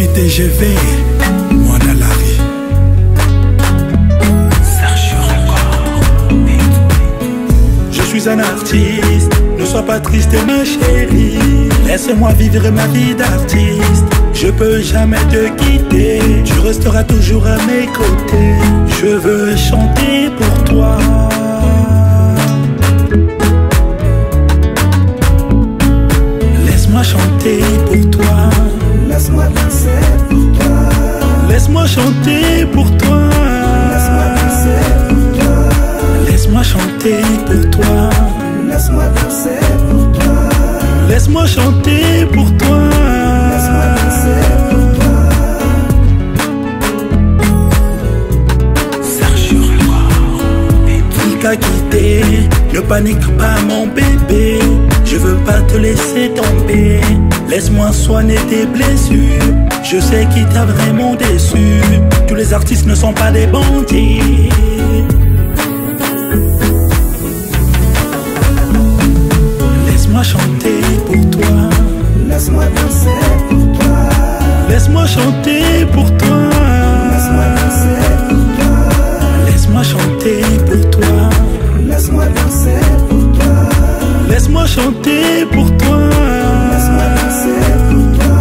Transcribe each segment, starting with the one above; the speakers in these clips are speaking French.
TGV, moi dans la vie. Je suis un artiste, ne sois pas triste ma chérie. Laisse-moi vivre ma vie d'artiste. Je peux jamais te quitter, tu resteras toujours à mes côtés. Je veux chanter pour toi. Laisse-moi chanter pour toi. Laisse-moi danser pour toi. Laisse-moi chanter pour toi. Laisse-moi danser pour toi. Laisse-moi chanter pour toi. Laisse-moi danser pour toi. Laisse-moi chanter pour toi. Laisse-moi danser pour toi. Qui t'a quitté, ne panique pas mon bébé. Je veux pas te laisser tomber. Laisse-moi soigner tes blessures. Je sais qui t'a vraiment déçu. Tous les artistes ne sont pas des bandits. Laisse-moi chanter pour toi. Laisse-moi danser pour toi. Laisse-moi chanter pour toi. Laisse-moi danser pour toi. Laisse-moi chanter pour toi. Laisse-moi danser pour toi. Laisse-moi chanter pour toi. Laisse-moi danser pour toi.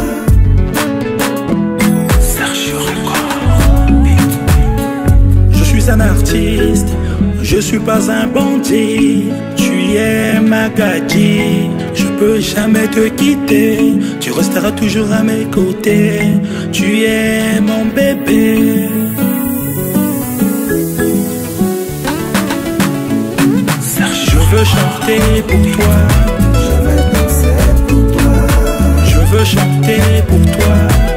Je suis un artiste, je suis pas un bandit. Tu es ma gadji, je peux jamais te quitter. Tu resteras toujours à mes côtés. Tu es mon bébé. Je veux chanter pour toi. Je vais danser pour toi. Je veux chanter pour toi.